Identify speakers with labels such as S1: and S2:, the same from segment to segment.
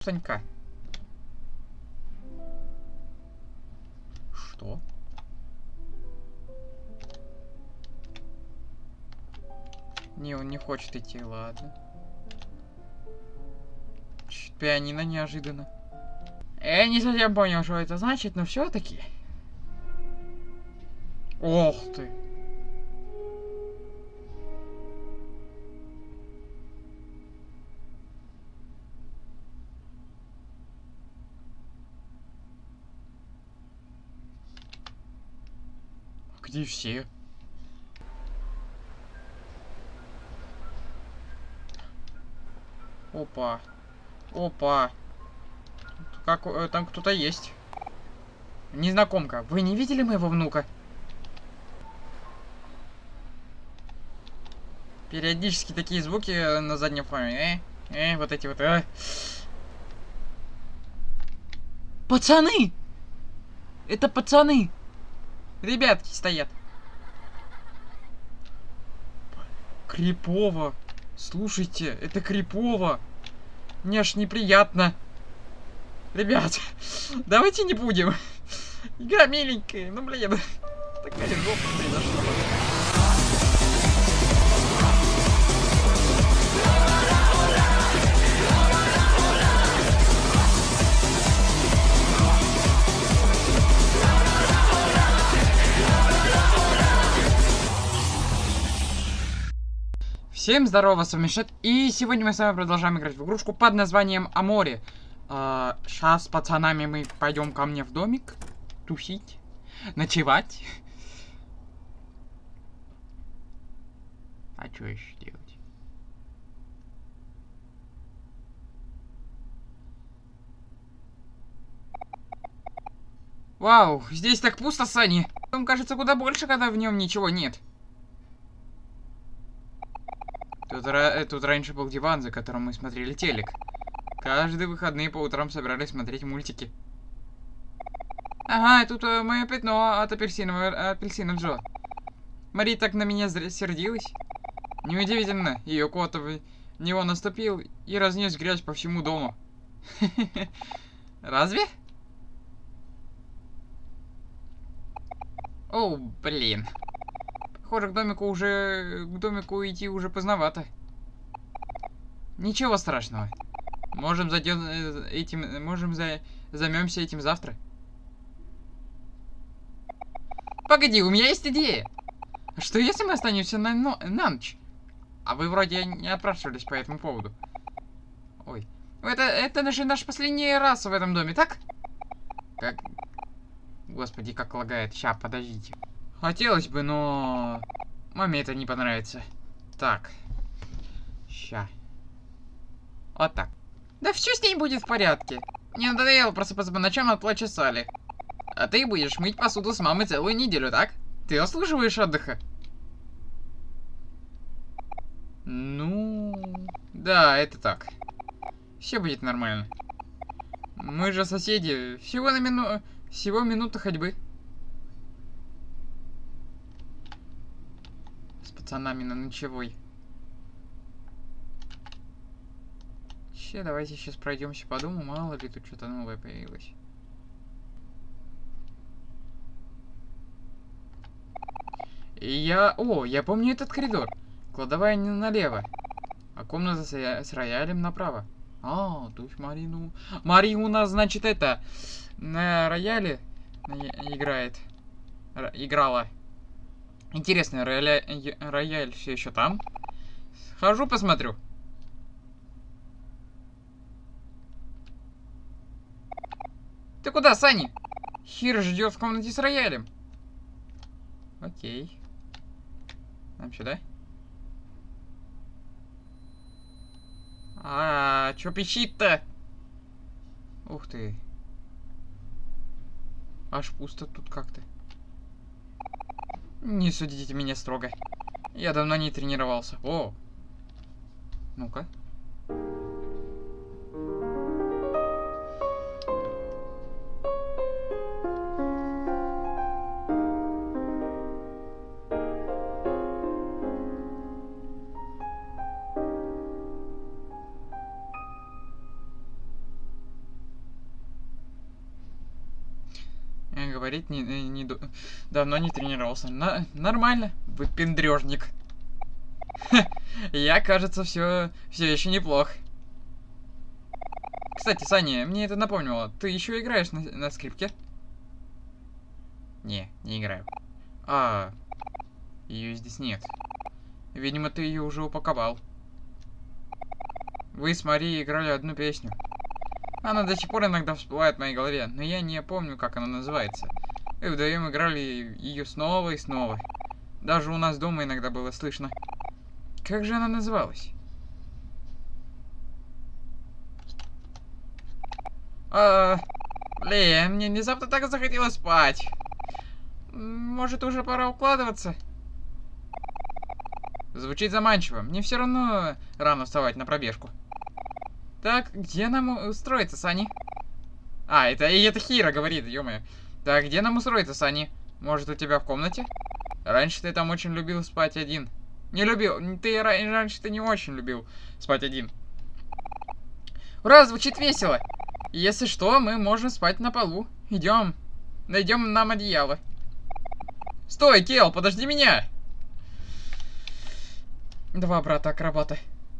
S1: Санька. Что? Не, он не хочет идти, ладно. Пианино неожиданно. Я не совсем понял, что это значит, но все-таки. Ох ты. Где все? Опа. Опа. Как, там кто-то есть. Незнакомка. Вы не видели моего внука? Периодически такие звуки на заднем фоне. Вот эти вот. Пацаны! Это пацаны! Ребятки стоят. Крипово. Слушайте, это крипово. Мне аж неприятно. Ребят, давайте не будем. Игра миленькая, ну блин. Такая жопа произошла. Всем здорово, с вами Шет, и сегодня мы с вами продолжаем играть в игрушку под названием Амори. Сейчас с пацанами мы пойдем ко мне в домик тусить, ночевать. А что еще делать? Вау, здесь так пусто, Сани. Дом кажется куда больше, когда в нем ничего нет. Тут раньше был диван, за которым мы смотрели телек. Каждые выходные по утрам собирались смотреть мультики. Ага, и тут мое пятно от апельсина Джо. Мари так на меня сердилась. Неудивительно, ее кот в него наступил и разнес грязь по всему дому. Разве? О, блин. Похоже, к домику идти уже поздновато. Ничего страшного. Можем займемся этим завтра. Погоди, у меня есть идея. Что если мы останемся на ночь? А вы вроде не отпрашивались по этому поводу. Ой. Это же наш последний раз в этом доме, так? Как... Господи, как лагает. Ща, подождите. Хотелось бы, но... Маме это не понравится. Так. Ща. Вот так. Да все с ней будет в порядке. Мне надоело просыпаться по ночам от плача Салли. А ты будешь мыть посуду с мамой целую неделю, так? Ты заслуживаешь отдыха. Ну... Да, это так. Все будет нормально. Мы же соседи. Всего минута ходьбы. С пацанами на ночевой. Давайте сейчас пройдемся по дому, мало ли тут что-то новое появилось. Я помню этот коридор. Кладовая не налево, а комната с роялем направо. Тут Мари у нас, значит, это на рояле играет. Играла. Интересно, рояль все еще там? Хожу, посмотрю. Ты куда, Сани? Хир ждет в комнате с роялем. Окей. Нам сюда. Чё пищит-то? Ух ты. Аж пусто тут как-то. Не судите меня строго. Я давно не тренировался. О! Ну-ка. говорить давно не тренировался. Нормально, выпендрежник. Я, кажется, все еще неплох. Кстати, Саня, мне это напомнило. Ты еще играешь на скрипке? Не играю. Ее здесь нет. Видимо, ты ее уже упаковал. Вы с Марией играли одну песню. Она до сих пор иногда всплывает в моей голове, но я не помню, как она называется. И вдвоем играли ее снова и снова. Даже у нас дома иногда было слышно. Как же она называлась? Блин, мне внезапно так захотелось спать. Может, уже пора укладываться? Звучит заманчиво. Мне все равно рано вставать на пробежку. Так, где нам устроиться, Сани? Это Хира говорит, ё-моё. Так, где нам устроиться, Сани? Может, у тебя в комнате? Раньше ты там очень любил спать один. Не любил. Раньше ты не очень любил спать один. Ура, звучит весело. Если что, мы можем спать на полу. Идем. Найдем нам одеяло. Стой, Кел, подожди меня. Два брата-акробата.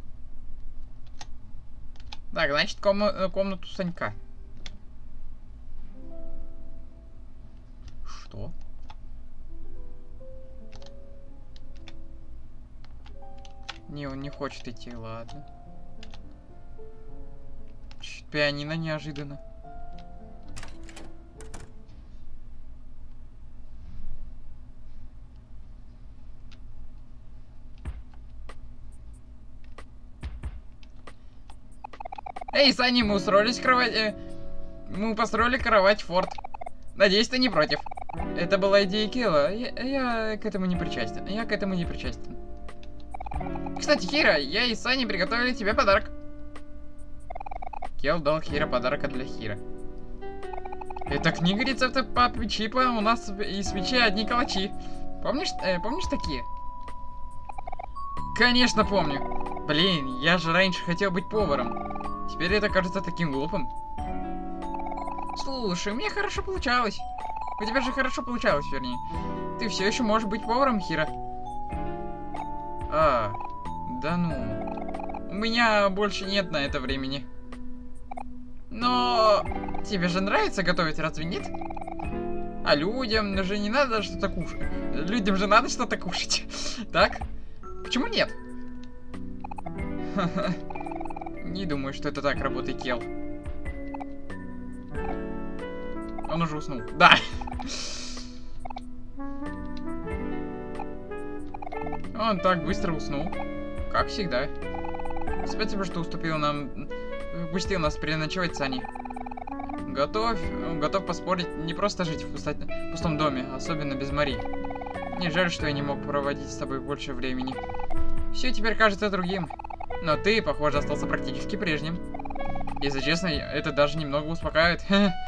S1: Так, значит, комнату Санька. Что? Не, он не хочет идти, ладно. Чуть пианино неожиданно. Эй, Саня, мы устроились кровать... Мы построили кровать форт. Надеюсь, ты не против. Это была идея Кела. Я к этому не причастен. Кстати, Хира, я и Саня приготовили тебе подарок. Кел дал Хира подарок для Хира. Это книга рецептов папы Чипа. У нас из печи одни калачи. Помнишь такие? Конечно, помню. Блин, я же раньше хотел быть поваром. Теперь это кажется таким глупым. Слушай, у меня хорошо получалось. У тебя же хорошо получалось, вернее. Ты все еще можешь быть поваром, Хира. Да ну. У меня больше нет на это времени. Но тебе же нравится готовить, разве нет? А людям же не надо что-то кушать. Людям же надо что-то кушать. Так? Почему нет? Не думаю, что это так работает, Кел. Он уже уснул. Да. Он так быстро уснул. Как всегда. Спасибо, что уступил нам... Выпустил нас переночевать, Сани. Готов поспорить, не просто жить в пустом доме, особенно без Мари. Мне жаль, что я не мог проводить с тобой больше времени. Все теперь кажется другим. Но ты, похоже, остался практически прежним. Если честно, это даже немного успокаивает.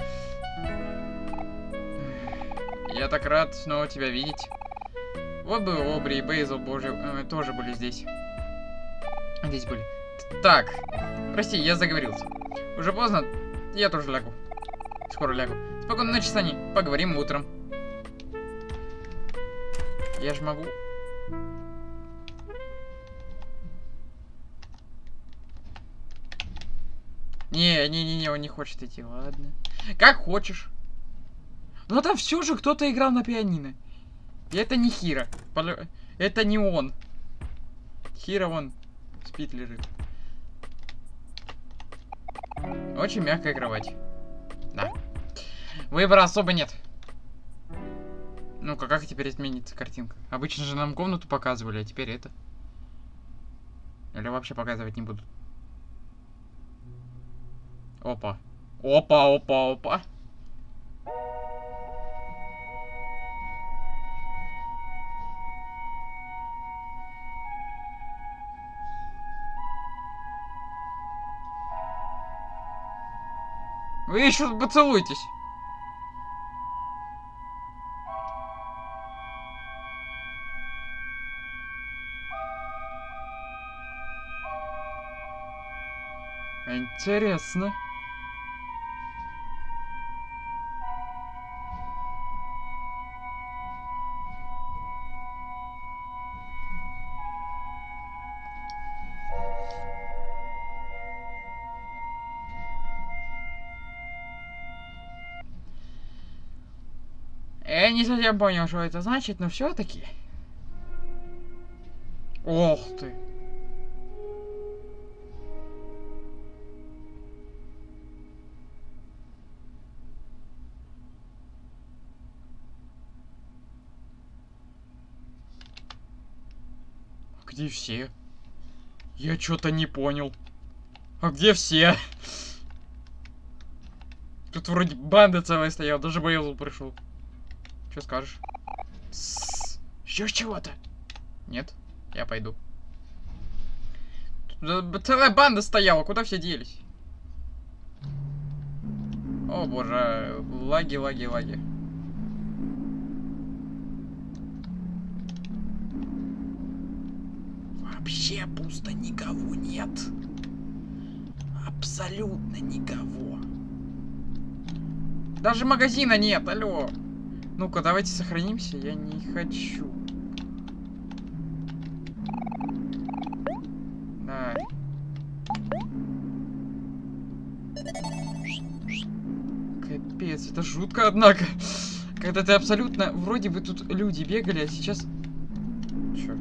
S1: Я так рад снова тебя видеть. Вот бы Обри и Бейзл тоже были здесь. Здесь были. Так, прости, я заговорился. Уже поздно, я тоже лягу. Скоро лягу. Спокойной ночи, Сани. Поговорим утром. Я же могу. Не, он не хочет идти, ладно. Как хочешь. Но там все же кто-то играл на пианино. И это не Хира. Это не он. Хира вон спит, лежит. Очень мягкая кровать. Да. Выбора особо нет. Ну-ка, как теперь изменится картинка? Обычно же нам комнату показывали, а теперь это. Или вообще показывать не будут. Опа. Опа. Вы еще поцелуйтесь. Интересно. Я не совсем понял, что это значит, но все-таки. Ох ты. Где все? Я что-то не понял. А где все? Тут вроде банда целая стояла, даже Бейл пришел. Что скажешь? Еще чего-то? Нет, я пойду. Тут целая банда стояла, куда все делись? О боже, лаги, лаги, лаги. Вообще пусто, никого нет. Абсолютно никого. Даже магазина нет, алло. Ну-ка, давайте сохранимся, я не хочу. Да. Капец, это жутко, однако. Когда ты абсолютно... Вроде бы тут люди бегали, а сейчас... Чё?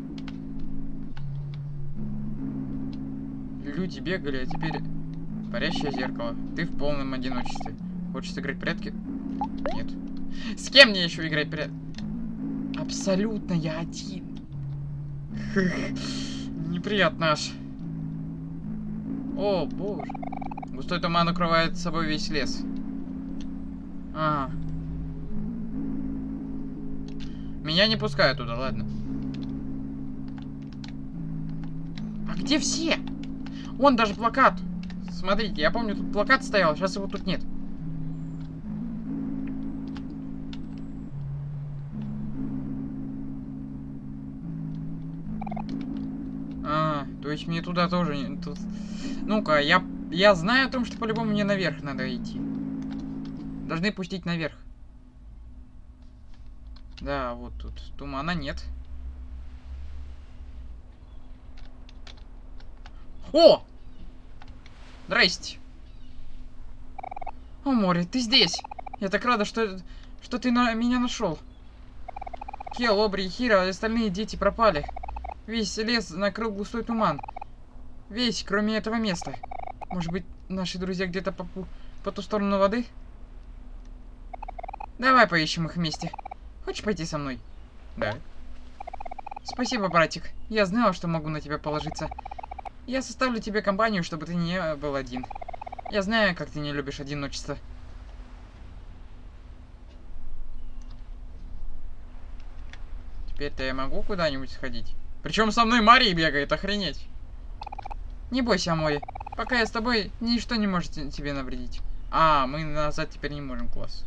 S1: Люди бегали, а теперь... Парящее зеркало. Ты в полном одиночестве. Хочешь сыграть прятки? Нет. С кем мне еще играть прятки? Абсолютно я один. Неприятно аж. О, боже. Густой туман укрывает с собой весь лес. А. Меня не пускают туда, ладно. А где все? Вон даже плакат. Смотрите, я помню, тут плакат стоял, сейчас его тут нет. А, то есть мне туда тоже не... Тут... Ну-ка, я знаю о том, что по-любому мне наверх надо идти. Должны пустить наверх. Да, вот тут тумана нет. О! Здрасте. О, море, ты здесь. Я так рада, что ты меня нашел. Кел, Обри и Хира, остальные дети пропали. Весь лес накрыл густой туман. Весь, кроме этого места. Может быть, наши друзья где-то по ту сторону воды? Давай поищем их вместе. Хочешь пойти со мной? Да. Спасибо, братик. Я знала, что могу на тебя положиться. Я составлю тебе компанию, чтобы ты не был один. Я знаю, как ты не любишь одиночество. Теперь-то я могу куда-нибудь сходить? Причем со мной Мария бегает, охренеть. Не бойся, Амори. Пока я с тобой, ничто не может тебе навредить. А, мы назад теперь не можем, класс.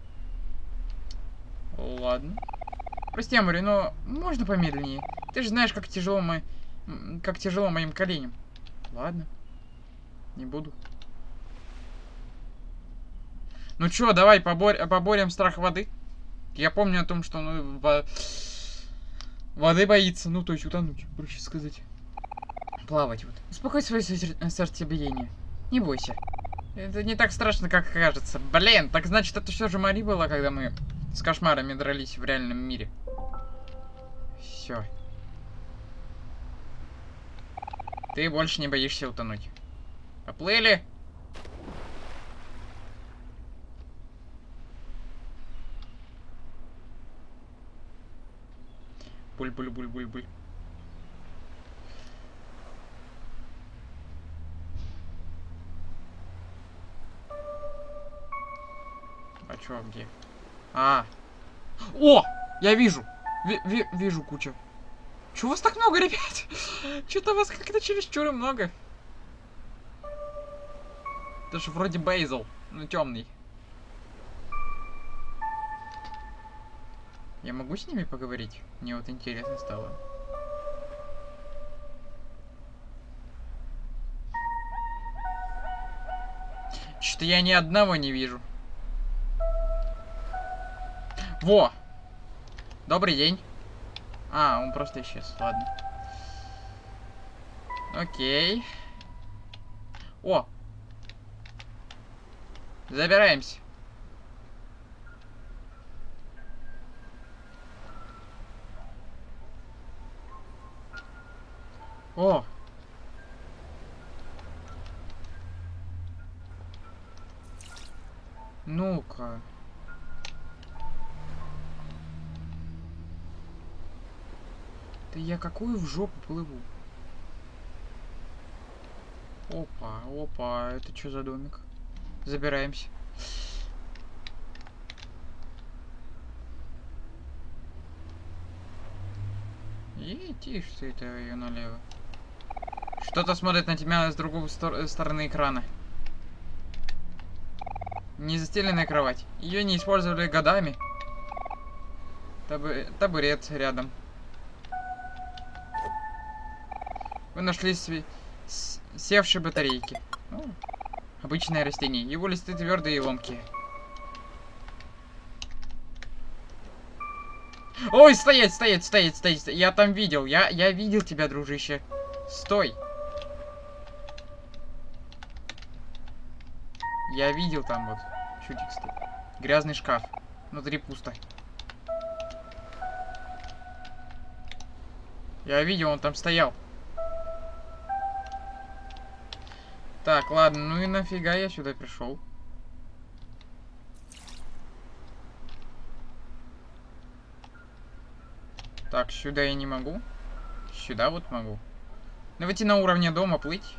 S1: Ладно. Прости, Амори, но можно помедленнее? Ты же знаешь, как тяжело моим коленям. Ладно. Не буду. Ну чё, давай поборем страх воды. Я помню о том, что воды боится. Ну, то есть утонуть, проще сказать. Плавать вот. Успокой свое сердцебиение. Не бойся. Это не так страшно, как кажется. Блин, так значит, это все же Мари была, когда мы с кошмарами дрались в реальном мире. Все. Ты больше не боишься утонуть. Поплыли. Буль-буль-буль-буль-буль. А чё, где? А. О! Я вижу! Вижу кучу. Чего вас так много, ребят? Что-то вас как-то чересчур много. Это же вроде Бейзл, но темный. Я могу с ними поговорить? Мне вот интересно стало. Что-то я ни одного не вижу. Во! Добрый день. А, он просто исчез. Ладно. Окей. О! Забираемся. О! Ну-ка. Да я какую в жопу плыву? Опа, опа, это что за домик? Забираемся. И тише ты это ее налево. Что-то смотрит на тебя с другой стороны экрана. Не застеленная кровать. Ее не использовали годами. Табурет рядом. Вы нашли севшие батарейки. О, обычное растение. Его листы твердые и ломкие. Ой, стоять, стоять, стоять, стоять. Я там видел. Я видел тебя, дружище. Стой. Я видел там вот. Чутик стоит. Грязный шкаф. Внутри пусто. Я видел, он там стоял. Так, ладно, ну и нафига я сюда пришел? Так, сюда я не могу. Сюда вот могу. Давайте на уровне дома плыть.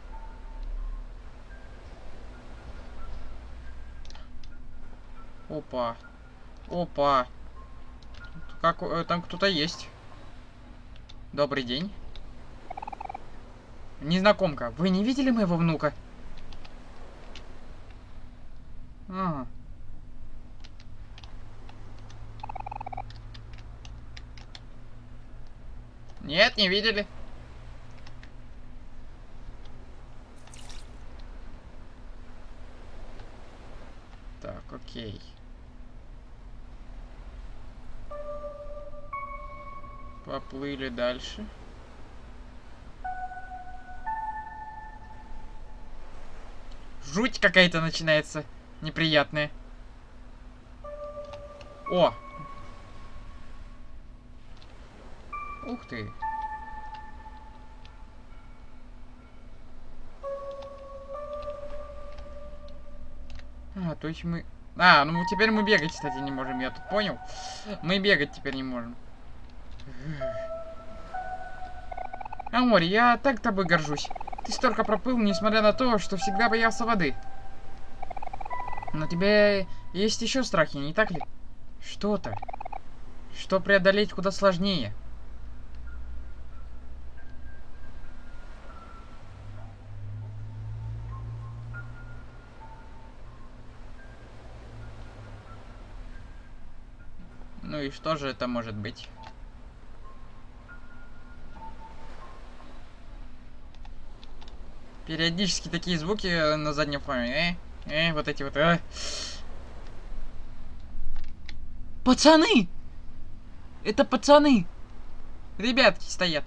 S1: Опа. Опа. Как, там кто-то есть. Добрый день. Незнакомка. Вы не видели моего внука? Ага. Нет, не видели. Так, окей. Поплыли дальше. Жуть какая-то начинается неприятная. О! Ух ты. А, то есть мы... А, ну теперь мы бегать, кстати, не можем, я тут понял. Мы бегать теперь не можем. Амори, я так тобой горжусь. Ты столько проплыл, несмотря на то, что всегда боялся воды. Но у тебя есть еще страхи, не так ли? Что-то, что преодолеть куда сложнее. Ну и что же это может быть? Периодически такие звуки на заднем фоне. Вот эти вот. Пацаны! Это пацаны! Ребятки стоят.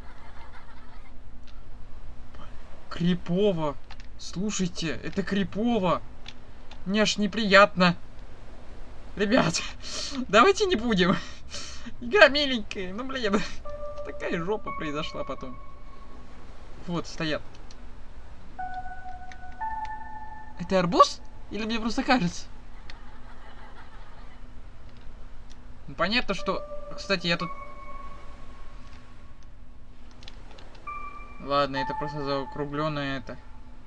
S1: Крипово. Слушайте, это крипово. Мне аж неприятно. Ребят, давайте не будем. Игра миленькая, ну блин. Такая жопа произошла потом. Вот, стоят. Это арбуз? Или мне просто кажется? Ну, понятно, что... Кстати, я тут... Ладно, это просто заокругленное это.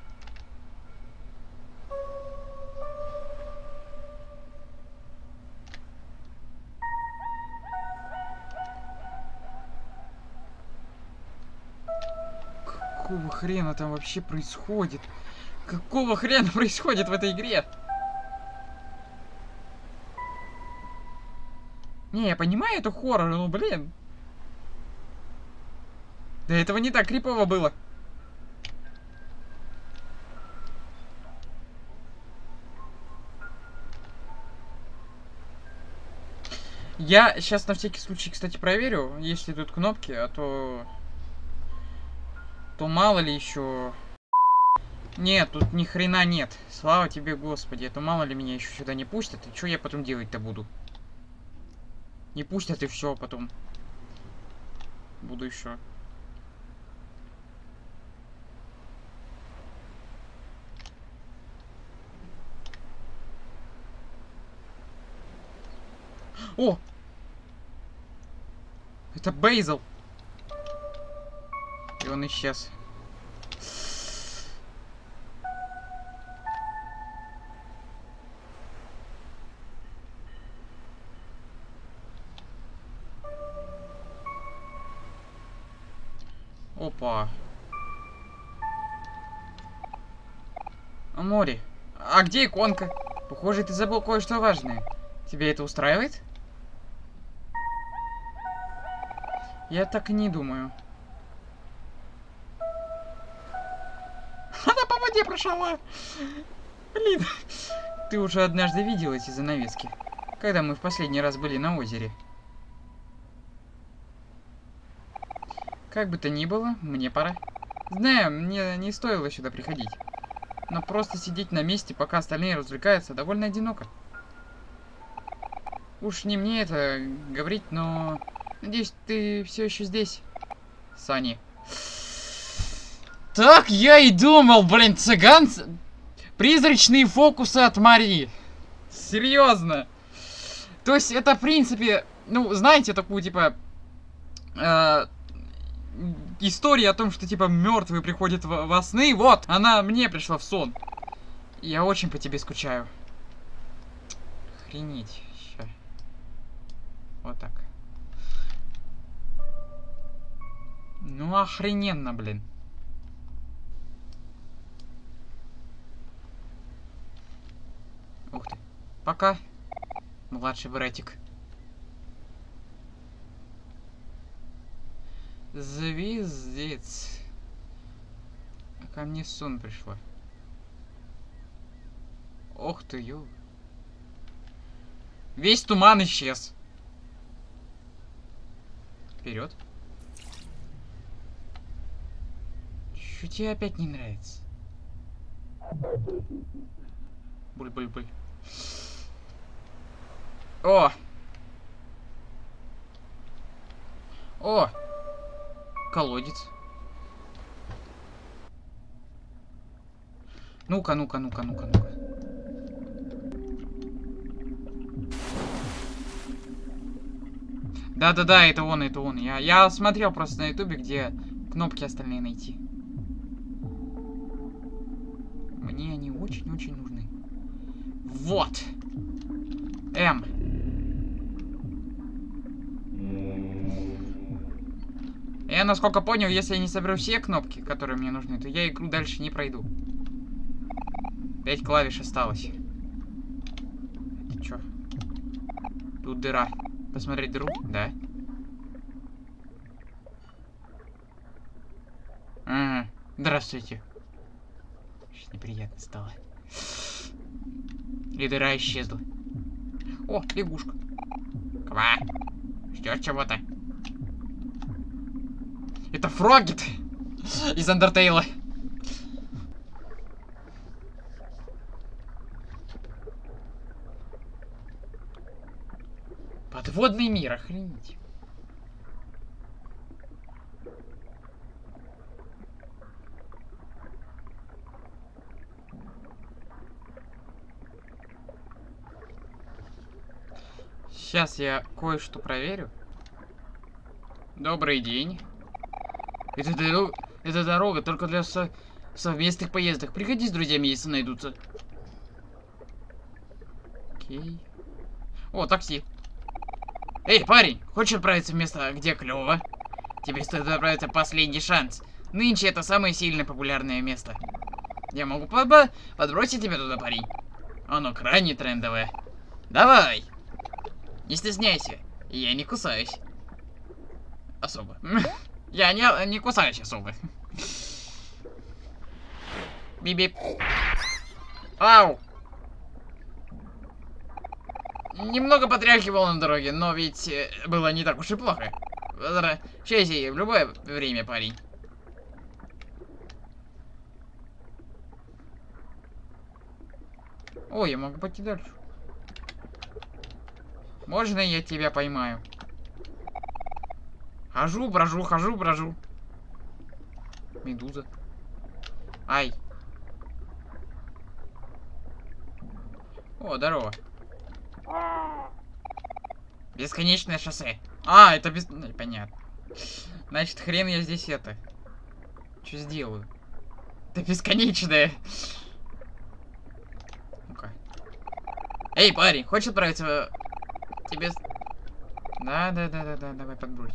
S1: Какого хрена там вообще происходит? Какого хрена происходит в этой игре? Не, я понимаю, это хоррор, но, блин. Да этого не так крипово было. Я сейчас на всякий случай, кстати, проверю, есть ли тут кнопки, а то мало ли еще. Нет, тут ни хрена нет. Слава тебе, Господи, а то мало ли меня еще сюда не пустят, и что я потом делать-то буду? Не пустят и все, потом буду еще О! Это Бейзел. И он исчез. Опа. Море. А где иконка? Похоже, ты забыл кое-что важное. Тебе это устраивает? Я так и не думаю. Она по воде прошла. Блин. Ты уже однажды видел эти занавески, когда мы в последний раз были на озере. Как бы то ни было, мне пора. Знаю, мне не стоило сюда приходить. Но просто сидеть на месте, пока остальные развлекаются, довольно одиноко. Уж не мне это говорить, но... Надеюсь, ты все еще здесь, Сани. Так я и думал, блин, цыган... Призрачные фокусы от Марии. Серьезно. То есть это, в принципе, ну, знаете, такую, типа... история о том, что, типа, мертвые приходят во сны. Вот, она мне пришла в сон. Я очень по тебе скучаю. Охренеть. Ща. Вот так. Ну, охрененно, блин. Ух ты. Пока, младший братик. Звездец. Ко мне сон пришла. Ох ты, ё. Весь туман исчез. Вперед. Чё тебе опять не нравится? Буль-буль-буль. О! О! Колодец. Ну-ка, ну-ка, ну-ка, ну-ка, ну-ка. Да-да-да, это он, это он. Я смотрел просто на ютубе, где кнопки остальные найти. Мне они очень-очень нужны. Вот. М. Я, насколько понял, если я не соберу все кнопки, которые мне нужны, то я игру дальше не пройду. 5 клавиш осталось. Это чё? Тут дыра. Посмотреть дыру? Да. Ага. Здравствуйте. Сейчас неприятно стало. И дыра исчезла. О, лягушка. Ква. Ждёшь чего-то? Это Фрогит из Андертейла. Подводный мир, охренеть. Сейчас я кое-что проверю. Добрый день. Это дорога только для совместных поездок. Приходи с друзьями, если найдутся. Окей. О, такси. Эй, парень, хочешь отправиться в место, где клёво? Тебе стоит отправиться в последний шанс. Нынче это самое сильно популярное место. Я могу подбросить тебя туда, парень. Оно крайне трендовое. Давай. Не стесняйся. Я не кусаюсь. Особо. Я не кусаюсь особо. Бип-бип. Ау. Немного потряхивал на дороге, но ведь было не так уж и плохо. Возвращайся в любое время, парень. Ой, я могу пойти дальше. Можно я тебя поймаю? Хожу, брожу, хожу, брожу. Медуза. Ай. О, здорово. Бесконечное шоссе. А, это без... Понятно. Значит, хрен я здесь это... Что сделаю? Это бесконечное. Ну-ка. Эй, парень, хочешь отправиться... Тебе... Да, давай подбрось.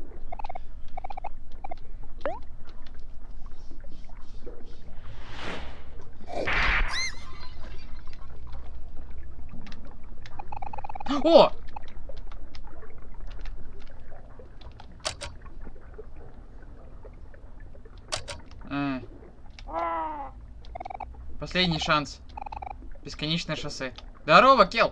S1: О! Последний шанс. Бесконечное шоссе. Здорово, Кел!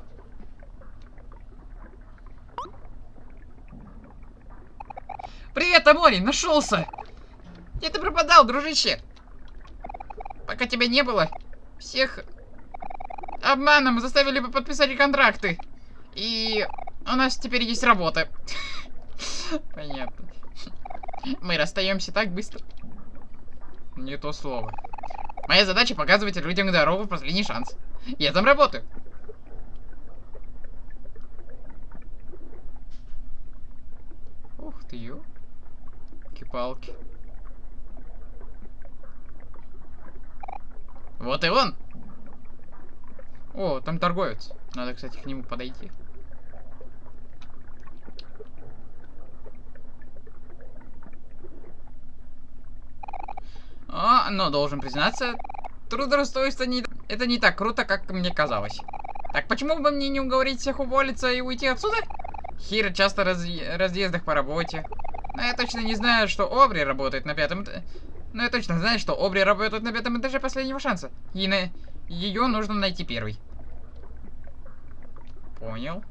S1: Привет, Амори, нашелся! Где ты пропадал, дружище? Пока тебя не было, всех обманом заставили бы подписать контракты. И у нас теперь есть работа. Понятно. Мы расстаемся так быстро. Не то слово. Моя задача показывать людям дорогу в последний шанс. Я там работаю. Ух ты, ёлки-палки. Вот и он. О, там торговец. Надо, кстати, к нему подойти. Но должен признаться, трудоустройство это не так круто, как мне казалось. Так почему бы мне не уговорить всех уволиться и уйти отсюда? Хира часто разъездах по работе. Но я точно не знаю, что Обри работает на пятом этаже. Но я точно знаю, что Обри работает на пятом этаже последнего шанса. И ее нужно найти первой. Понял.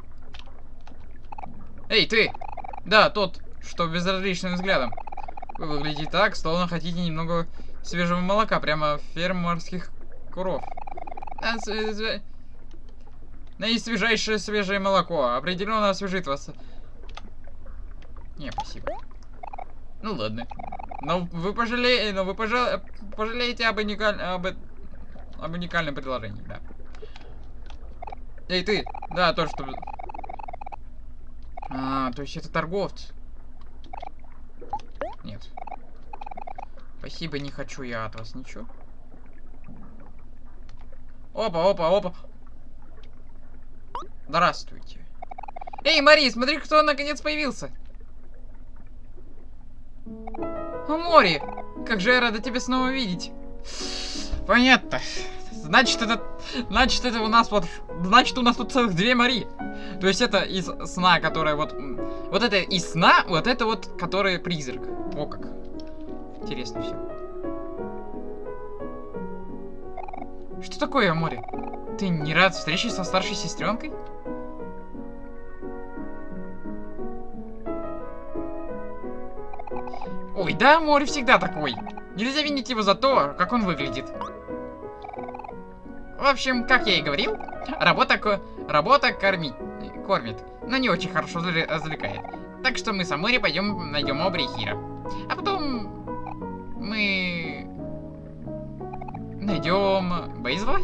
S1: Эй, ты! Да, тот, что безразличным взглядом. Вы выглядите так, словно хотите немного свежего молока, прямо в фермерских коров. Наисвежайшее свежее молоко. Определенно освежит вас. Не, спасибо. Ну ладно. Но вы пожалеете об уникальном предложении, да. Эй, ты! Да, то, что... то есть это торговцы. Нет. Спасибо, не хочу я от вас ничего. Опа. Здравствуйте. Эй, Мари, смотри, кто наконец появился. О, Мори, как же я рада тебя снова видеть. Понятно. Значит, это у нас вот... Значит, у нас тут целых две Мари. То есть это из сна, которая вот... Вот это из сна, вот это вот, который призрак. О, как. Интересно все. Что такое, Амори? Ты не рад встрече со старшей сестренкой? Ой, да, Амори всегда такой. Нельзя винить его за то, как он выглядит. В общем, как я и говорил, работа кормит, но не очень хорошо развлекает. Так что мы с Амори пойдем найдем Обри и Хира. А потом мы найдем Бейзла.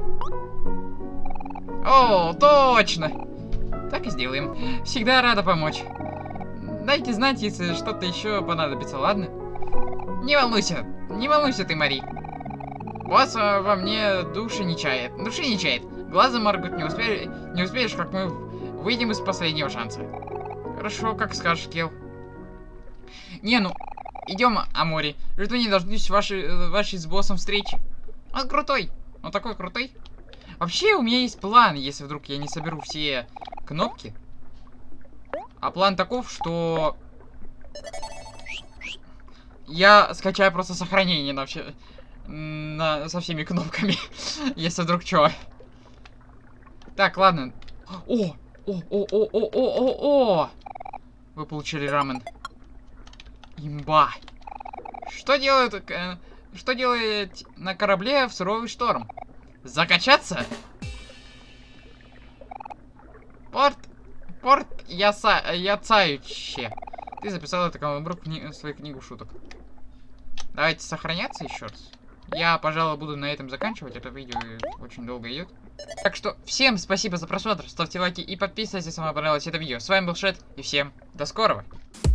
S1: О, точно! Так и сделаем. Всегда рада помочь. Дайте знать, если что-то еще понадобится, ладно? Не волнуйся ты, Мари. Босс во мне души не чает. Глазом моргнуть не успеешь, как мы выйдем из последнего шанса. Хорошо, как скажешь, Кел. Не, ну, идем, Амори. Жду не дождусь вашей с боссом встречи. Он крутой. Он такой крутой. Вообще, у меня есть план, если вдруг я не соберу все кнопки. А план таков, что... Я скачаю просто сохранение вообще... со всеми кнопками. Если вдруг что. Так, ладно. О! Вы получили рамен. Имба. Что делает на корабле в суровый шторм? Закачаться? Порт яцаюче. Ты записал это каламбур в свою книгу шуток. Давайте сохраняться еще раз. я, пожалуй, буду на этом заканчивать. Это видео очень долго идет. Так что всем спасибо за просмотр. Ставьте лайки и подписывайтесь, если вам понравилось это видео. С вами был Шет, и всем до скорого.